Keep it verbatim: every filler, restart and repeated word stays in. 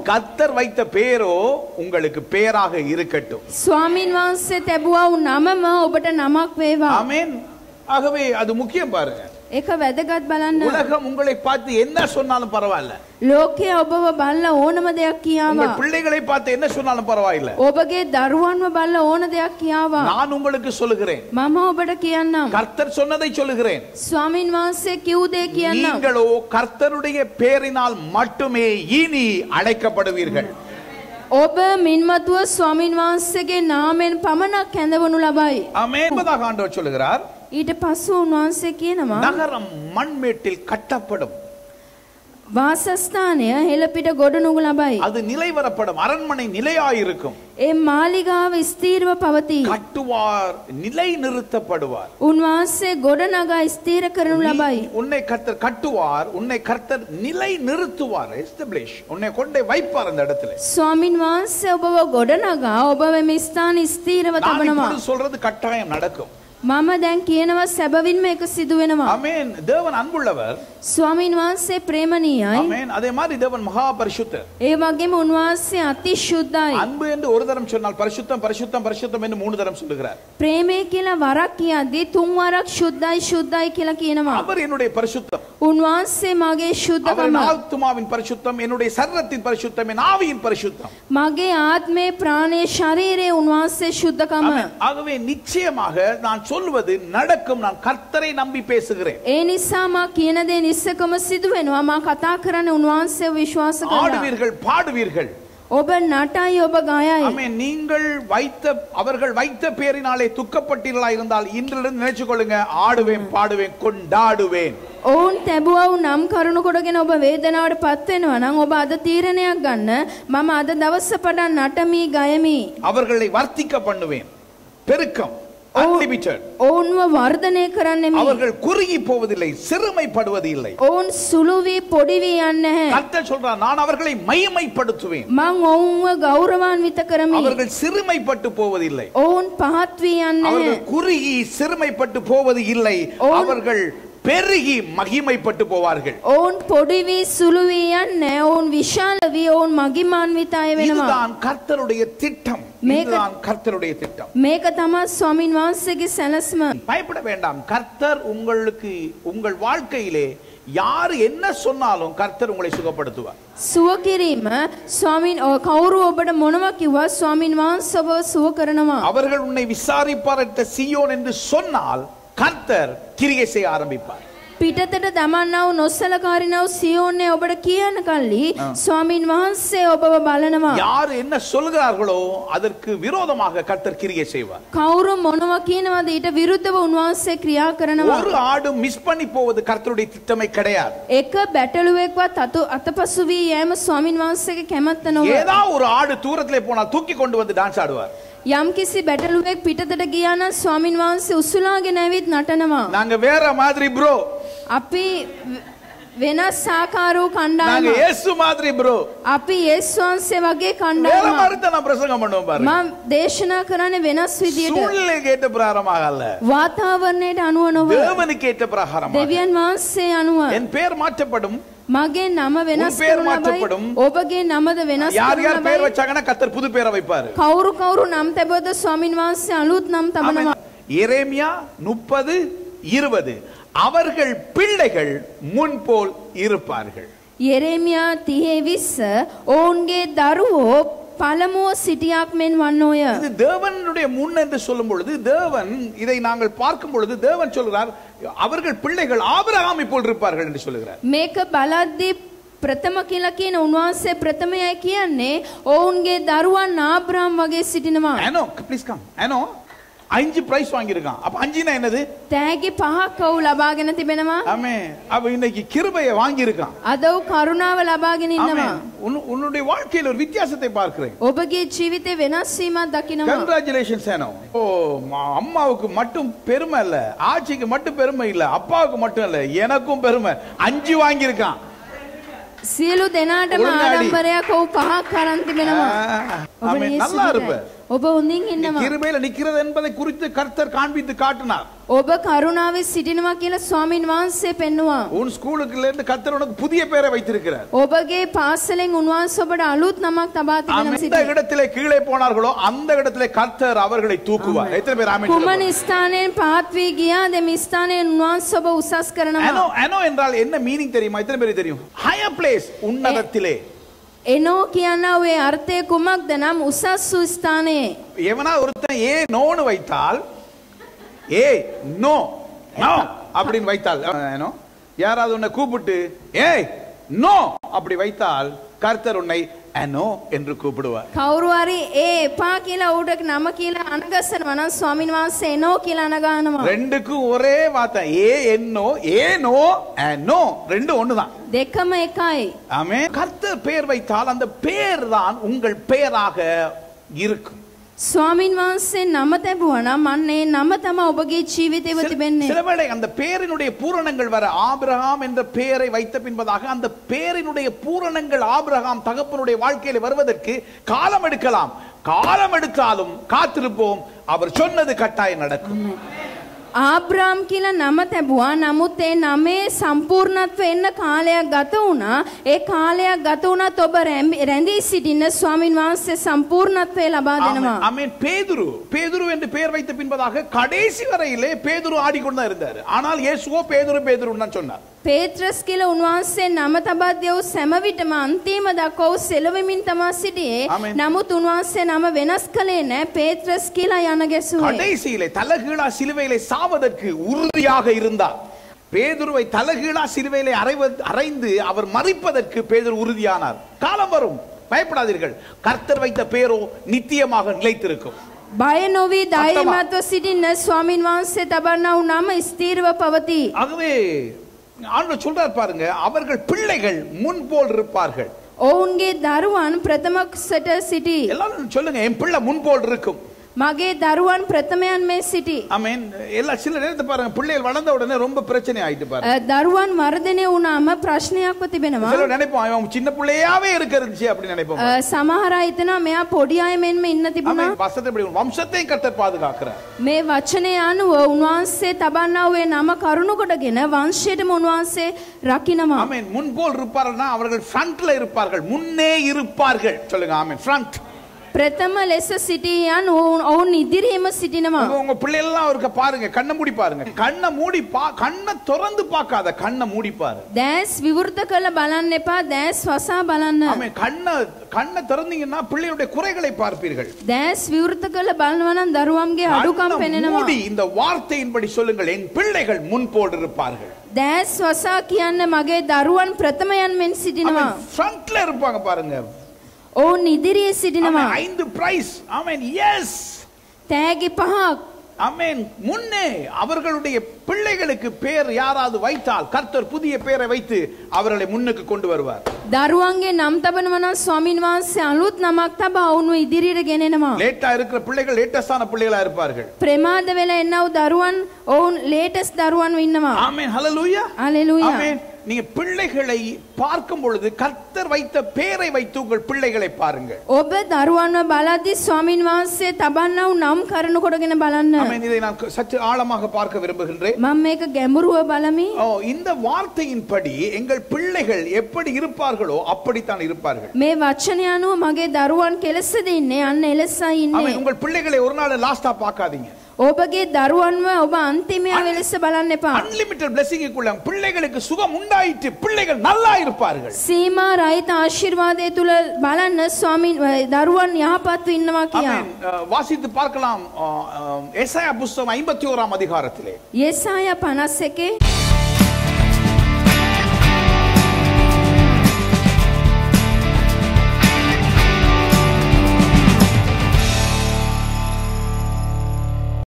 கர்த்தர் வைத்த பேரோ உங்களுக்கு பேராக இருக்கட்டும். ස්වාමින් වහන්සේ තැබුවා වූ නමම ඔබට නමක් වේවා. ஆமென். ஆகவே அது முக்கியம் பாருங்க. ඒක වැදගත් බලන්න. உலகம் உங்களை பார்த்து என்ன சொன்னாலும் பரவாயில்லை. ලෝකයේ ඔබව බලලා ඕනම දෙයක් කියාවා. உங்கள் பிள்ளைகளை பார்த்து என்ன சொன்னாலும் பரவாயில்லை. ඔබගේ දරුවන්ව බලලා ඕන දෙයක් කියාවා. நான் உங்களுக்கு சொல்லுகிறேன். මම ඔබට කියන්නම්. கர்த்தர் சொன்னதை சொல்லுகிறேன். ස්වාමින් වහන්සේ කිව් දේ කියන්නම්. நீங்களோ கர்த்தருடைய பேரினால் மட்டுமே இனி அழைக்கப்படுவீர்கள். ඔබ මින්මතුව ස්වාමින් වහන්සේගේ නාමයෙන් පමණක් කැඳවනු ලබයි. ஆமென். என்பதாக ஆண்டவர் சொல்லுகிறார். ඊට පස්සෙ උන්වහන්සේ කියනවා நகரம் மண்மேட்டில் கட்டப்படும். වාසස්ථානය හෙළපිට ගොඩනගු ලබයි. அது நிலைவரப்படும். அரண்மனை நிலையாயிருக்கும். ඒ මාලිගාව ස්ථීරව පවතී. கட்டுவார், நிலை நிறுத்தப்படுவார். උන්වහන්සේ ගොඩනගා ස්ථීර කරනු ලබයි. உன்னை கர்த்தர் கட்டுவார், உன்னை கர்த்தர் நிலை நிறுத்துவார். எஸ்டாப்ளிஷ். உன்னை கொண்டே வைப்பார் அந்த இடத்துல. ස්වාමින් වහන්සේ ඔබව ගොඩනගා ඔබව මේ ස්ථානයේ ස්ථීරව තබනවා. நான் சொல்றது கட்டாயம் நடக்கும். මම දැන් කියනවා සැබවින්ම ඒක සිදු වෙනවා. ஆமென். தேவன் அன்புள்ளவர். ස්වාමින් වහන්සේ ප්‍රේමණීයයි. ஆமென். அதே மாதிரி தேவன் மகா பரிசுத்தர். ඒ වගේම උන්වහන්සේ අති ශුද්ධයි. அன்பு என்று ஒரு தரம் சொன்னால் பரிசுத்தம் பரிசுத்தம் பரிசுத்தம் என்று மூணு தரம் சொல்லுகிறார். ප්‍රේමය කියලා වරක් කියද්දී තුන් වරක් ශුද්ධයි ශුද්ධයි කියලා කියනවා. அவர் என்னுடைய பரிசுத்தம். උන්වහන්සේ මගේ ශුද්ධකම. அவர் ஆத்மாவின் பரிசுத்தம், என்னுடைய சரீரத்தின் பரிசுத்தம், என் ஆவியின் பரிசுத்தம். මගේ ආත්මේ ප්‍රාණේ ශරීරයේ උන්වහන්සේ ශුද්ධකම. ஆகவே நிச்சயமாக நான் சொல்வது நடக்கும். நான் கர்த்தரை நம்பி பேசுகிறேன். ඒ නිසා මා කියන දේ නිස්සකම සිදු වෙනවා. මා කතා කරන්නේ උන්වහන්සේව විශ්වාස කරලා. ஆடுவீர்கள், பாடுவீர்கள். ඔබ නටයි ඔබ ගායයි. ஆமென். நீங்கள் வைத்த அவர்கள் வைத்த பேரினாலே துக்கப்பட்டீர்களா இருந்தால் இன்றிலிருந்து நினைச்சு கொள்ளுங்க, ஆடுவேன், பாடுவேன், கொண்டாடுவேன். ඔවුන් තැබුවා වූ නම් කරුණු කොටගෙන ඔබ වේදනාවට පත් වෙනවා නම් ඔබ අද තීරණයක් ගන්න. මම අද දවස පටන් නටමි ගයමි. அவர்களை வர்த்திக்க பண்ணுவேன். பெருக்கம், unlimited. ඔවුන්ව වර්ධනය කරන්නෙමි. அவர்கள் குறுகி போவதில்லை, சிறுமைப்படுவது இல்லை. ඔවුන් සුළු වී පොඩි වී යන්නේ නැහැ. கர்த்தர் சொல்றார், நான் அவர்களை மகிமைப்படுத்துவேன். මං ඔවුන්ව ගෞරවාන්විත කරමි. அவர்கள் சிறுமைப்பட்டு போவதில்லை. ඔවුන් පහත් වී යන්නේ නැහැ. அவர்கள் குறுகி சிறுமைப்பட்டு போவது இல்லை. அவர்கள் பெருகி மகிமைப்பட்டு போவார்கள். ඔවුන් පොඩි වී සුළු වී යන්නේ ඔවුන් විශාල වී ඔවුන් මගිමාන්විත අය වෙනවා. இதுதான் கர்த்தருடைய திட்டம். இதுதான் கர்த்தருடைய திட்டம். මේක තමයි ස්වාමින් වහන්සේගේ සැලැස්ම. பயப்பட வேண்டாம். கர்த்தர் உங்களுக்கு உங்கள் வாழ்க்கையிலே யார் என்ன சொன்னாலும் கர்த்தர் உங்களை சுகப்படுத்துவார். සුව කිරීම ස්වාමින් කවුරු ඔබට මොනවා කිව්වා ස්වාමින් වහන්සේ ඔබව සුව කරනවා. அவர்கள் உன்னை விசாரிப்பார் என்ற சீயோன் என்று சொன்னால் கர்த்தர் கிரியை செய்ய ஆரம்பிப்பார். පිටතට දමන්නා වූ නොසලකාරිනා වූ සියෝනේ ඔබට කියන කල්ලි ස්වාමින් වහන්සේ ඔබව බලනවා. யார் என்ன சொல்கிறார்களோ அதற்கு விரோதமாக கர்த்தர் கிரியை செய்வார். කවුරු මොනවා කියනවාද ඊට විරුද්ධව උන්වහන්සේ ක්‍රියා කරනවා. ஒரு ஆடு மிஸ் பண்ணி போவது கர்த்தருடைய திட்டமே கிடையாது. එක බැටළුවෙක්වත් අත අතපසු වී යෑම ස්වාමින් වහන්සේගේ කැමැත්ත නොවේ. ஏதாவது ஒரு ஆடு தூரத்திலே போனால் தூக்கி கொண்டு வந்து டான்ஸ் ஆடுவார். යම්කිසි බැටළුවෙක් පිටතට ගියා නම් ස්වාමින් වහන්සේ උසුලාගෙන ඇවිත් නටනවා. நாங்க வேற மாதிரி ப்ரோ. අපි වෙනස් ආකාරෝ நாங்க කණ්ඩායම. இயேசு மாதிரி ப்ரோ. අපි යේසුස් වහන්සේ වගේ வேற කණ්ඩායම. மாதிரி தான் நான் பிரசங்கம் பண்ணுவோம் பாருங்க. මම දේශනා කරන්නේ වෙනස් විදියට. சூழ்நிலை கேட்ட பிரகாரமாக அல்ல. වාතාවරණයට අනුව නොව. தேவனுக்கு ஏற்ற பிரகாரமாக. දෙවියන් වහන්සේ අනුව. என் பேர் மாற்றப்படும். මගේ නම වෙනස් උන් පේර කරනු මාற்றப்படும். ලබයි. ඔබගේ නමද වෙනස් யார் කරනු யார் பேர் ලබයි. வச்சாங்கன்னா கர்த்தர் புது பேரை வைப்பாரு. කවුරු කවුරු නම් තැබුවද ස්වාමින් වහන්සේ අලුත් නම් තබනවා. எரேமியா முப்பது இருபது அவர்கள் பிள்ளைகள் முன்போல் இருப்பார்கள். යෙරේමියා තිහේ විස්ස ඔවුන්ගේ දරුවෝ පළමුව සිටියක් මෙන් වන්නෝය. இது தேவனுடைய முன் என்று சொல்லும் பொழுது தேவன் இதை நாங்கள் பார்க்கும் பொழுது தேவன் சொல்கிறார் அவர்கள் பிள்ளைகள் ஆபிரகாமை போல் இருப்பார்கள் என்று சொல்கிறார். මේක බලද්දී ප්‍රථම කියලා කියන උන්වහන්සේ ප්‍රථමයයි කියන්නේ ඔවුන්ගේ දරුවන් ආබ්‍රහම් වගේ සිටිනවා. அனோ ப்ளீஸ் கம். அனோ அஞ்சு பிரைஸ் வாங்கி இருக்கான். அப்ப அஞ்சுனா என்னது? තෑගි පහක් ඔව් ලබාගෙන තිබෙනවා. ஆமென். அப்ப இன்னைக்கு கிருபையை வாங்கி இருக்கான். අද ඔව් කරුණාව ලබාගෙන ඉන්නවා. ஆமென். உன்னுடைய வாழ்க்கையில் ஒரு வித்தியாசத்தை பார்க்கிறேன். ඔබගේ ජීවිතේ වෙනස් වීමක් දකිනවා. கங்க்ராச்சுலேஷன்ஸ் அனோ. ஓ அம்மாவுக்கு மட்டும் பெருமை இல்ல, ஆச்சிக்கு மட்டும் பெருமை இல்ல, அப்பாவுக்கு மட்டும் இல்ல, எனக்கும் பெருமை. அஞ்சு வாங்கி இருக்கான். සියලු දෙනාටම ආඩම්බරයක් ඔව් පහක් කරන් තිබෙනවා. ஆமென். நல்லா இருப்ப. ඔබ හොඳින් ඉන්නවා. கிருபையில நிக்கிறது என்பதை குறித்து கர்த்தர் காண்பித்து காட்டினார். ඔබ කරුණාවේ සිටිනවා කියලා ස්වාමින් වහන්සේ පෙන්වුවා. உன் ஸ்கூலுக்குல இருந்து கர்த்தர் உனக்கு புதிய பெயரை வைத்திருக்கிறார். ඔබගේ පාසලෙන් උන්වහන්සේ ඔබට අලුත් නමක් තබා තිබෙනවා. அந்த இடத்திலே கீழே போனார்களோ அந்த இடத்திலே கர்த்தர் அவர்களை தூக்குவார். எத்தனை பேர் ஆமென் சொல்லுங்க. කුමන ස්ථානයෙන් පහත් වී ගියාද මේ ස්ථානයෙන් උන්වහන්සේ ඔබ උසස් කරනවා. அனோ அனோ என்றால் என்ன மீனிங் தெரியுமா? எத்தனை பேருக்கு தெரியும்? higher place உன்னதத்திலே. එනෝ කියන ඔය අර්ථය කුමක්ද නම් උසස් වූ ස්ථානයේ. எவனா ஒருத்தன் ஏ நோன்னு வைத்தால் ஏய் நோ நோ அப்படின்னு வைத்தால் ஏனோ யாராவது உன்னை கூப்பிட்டு ஏய் நோ அப்படி வைத்தால் கர்த்தர் உன்னை அனோ என்று கூப்பிடுவார். කවුරු හරි ඒ එපා කියලා උඩට නම කියලා අනගසනවා නම් ස්වාමින් වහන්සේ එනෝ කියලා අනගනවා. ரெண்டுக்கும் ஒரே வார்த்தை ஏ என்னோ ஏனோ அனோ ரெண்டு ஒண்ணுதான். දෙකම එකයි. ஆமென். கர்த்தர் பெயர் வைத்தால் அந்த பெயர் தான் உங்கள் பெயராக இருக்கும். ස්වාමින් වහන්සේ නම තැබුවා නම් අන්න ඒ නම තමයි ඔබගේ ජීවිතේව තිබෙන්නේ. சில வேளை அந்த பெயரினுடைய பூரணங்கள் வர ஆபிரகாம் என்ற பெயரை வைத்த பின்பதாக அந்த பெயரினுடைய பூரணங்கள் ஆபிரகாம் தகப்பனுடைய வாழ்க்கையில் வருவதற்கு காலம் எடுக்கலாம். காலம் எடுத்தாலும் காத்திருப்போம். அவர் சொன்னது கட்டாயம் நடக்கும். ආබ්‍රාම් කියලා නම තැබුවා. නමුත් ඒ නමේ සම්පූර්ණත්වය එන්න කාලයක් ගත වුණා. ඒ කාලයක් ගත වුණත් ඔබ රැඳී සිටින්න ස්වාමින් වහන්සේ සම්පූර්ණත්වය ලබා දෙනවා. ஆமென். பேதுரு பேதுரு என்று பெயர் வைத்த பின்பதாக கடைசி வரையிலே பேதுரு ஆடிக்கொண்டு தான் இருந்தார். ஆனால் இயேசுவோ பேதுரு பேதுருன்னு தான் சொன்னார். පේත්‍රස් කියලා උන්වහන්සේ නම තබා දෙව් සෑම විටම අන්තිම දක්වා සෙලවෙමින් තමයි සිටියේ. නමුත් උන්වහන්සේ නම වෙනස් කළේ නැහැ. පේත්‍රස් කියලා යන ගැසුවේ. கடைசியிலே தலகீழா சிலுவையிலே சாவதற்கு உறுதியாக இருந்தார். பேதுருவை தலகீழா சிலுவையிலே அறைந்து அவர் மரிப்பதற்கு பேதுரு உறுதியானார். காலம் வரும், பயப்படாதீர்கள். கர்த்தர் வைத்த பேரோ நித்தியமாக நிலைத்திருக்கும். බය නොවී ධෛර්යමත්ව සිටින්න ස්වාමින් වහන්සේ තබන්නා වූ නම ස්ථීරව පවතී. ஆகவே ஆண்டவர் சொல்றார் பாருங்க, அவர்கள் பிள்ளைகள் முன் போல் இருப்பார்கள். ඔවුන්ගේ දරුවන් ප්‍රථම සට සිටි. எல்லாரும் சொல்லுங்க, என் பிள்ளை முன் போல் இருக்கும். මගේ දරුවන් ප්‍රථමයන් මේ සිටි. ஆமென். எல்லா சில நேரத்தை பாருங்க, பிள்ளைகள் வளர்ந்த உடனே ரொம்ப பிரச்சனை ஆயிட்டு பாருங்க. දරුවන් වර්ධනය වුණාම ප්‍රශ්නයක්ව තිබෙනවා. சிலர் நினைப்போம் அவன் சின்ன பிள்ளையாவே இருக்கிறது அப்படி நினைப்போம். සමහර අය හිතනවා මෙයා පොඩි අය මෙන්ම ඉන්න තිබුණා. ஆமென். வசனத்தை இப்படி வம்சத்தையும் கர்த்தர் பாதுகாக்கிறார். මේ වචනය අනුව උන්වහන්සේ තබන්නා වූ නම කරුණු කොටගෙන වංශයටම උන්වහන්සේ රකින්නවා. ஆமென். முன் போல் இருப்பார்கள்னா அவர்கள் ஃப்ரண்ட்ல இருப்பார்கள், முன்னே இருப்பார்கள். சொல்லுங்க ஆமென். ஃப்ரண்ட். ප්‍රථම ලෙස සිටියන් ඔවුන් ඉදිරියේම සිටිනවා. உங்க பிள்ளை எல்லாம் அவருக்கு பாருங்க, கண்ணை மூடி பாருங்க. கண்ணை மூடி பா, கண்ணை திறந்து பார்க்காத, கண்ணை மூடி பாரு. දැස් විවෘත කළ බලන්න එපා. දැස් වසා බලන්න. ஆமென். கண்ணை கண்ணை திறந்தீங்கன்னா பிள்ளையுடைய குறைகளை பார்ப்பீர்கள். දැස් විවෘත කළ බලනවා නම් දරුවන්ගේ අඩුකම් පෙනෙනවා. மூடி இந்த வார்த்தையின்படி சொல்லுங்கள், என் பிள்ளைகள் முன் போல் இருப்பார்கள். දැස් වසා කියන්න මගේ දරුවන් ප්‍රථමයන් මෙන් සිටිනවා. ஃப்ரண்ட்ல இருப்பாங்க பாருங்க. ඔවුන් ඉදිරියේ සිටිනවා. ஐந்து பிரைஸ். ஆமென். எஸ். තෑගි පහක්. ஆமென். முன்னே அவர்களுடைய பிள்ளைகளுக்கு பேர் யாராவது வைத்தால் கர்த்தர் புதிய பெயரை வைத்து அவர்களை முன்னுக்கு கொண்டு வருவார். දරුවන්ගේ නම් තබනවා නම් ස්වාමින් වහන්සේ අලුත් නමක් තබා ඔවුන්ව ඉදිරියට ගෙනෙනවා. லேட்டா இருக்கிற பிள்ளைகள் லேட்டஸ்டான பிள்ளைகளா இருப்பார்கள். ප්‍රමාද වෙලා එන්නව දරුවන් ඔවුන් ලේටස්ට් දරුවන් ඉන්නවා. ஆமென். ஹalleluya. ஹalleluya. ஆமென். நீங்க பிள்ளைகளை பார்க்கும் பொழுது கர்த்தர் வைத்த பெயரை வைத்து உங்கள் பிள்ளைகளை பாருங்கள். ඔබ දරුවන්ව බලද්දී ස්වාමින් වහන්සේ තබන්නා වූ නම් කරුණු කොටගෙන බලන්න. ஆமென். இதை நான் சற்று ஆழமாக பார்க்க விரும்புகின்றேன். මම මේක ගැඹුරුව බලමි. ஓ, இந்த வார்த்தையின்படி எங்கள் பிள்ளைகள் எப்படி இருப்பார்களோ அப்படித்தான் இருப்பார்கள். මේ වචනය අනුව මගේ දරුවන් කෙලෙසද ඉන්නේ අන්න එලෙසයි ඉන්නේ. ஆமென். உங்கள் பிள்ளைகளை ஒரு நாள் லாஸ்டா பார்க்காதீங்க. ඔබගේ දරුවන්ව ඔබ අන්තිමය වෙලෙස බලන්න එපා. அன்லிமிட்டட் blessingக்குள்ள பிள்ளைகளுக்கு சுகம் உண்டாயிற்று, பிள்ளைகள் நல்லா இருப்பார்கள். සීමා රහිත ආශිර්වාදය තුල බලන්න ස්වාමීන් දරුවන් යහපත්ව ඉන්නවා කියා. ஆமென். வாசித்து பார்க்கலாம். எசாயா புத்தகம் ஐம்பத்தி ஓராம் அதிகாரத்திலே. යෙසායා පනස් එකේ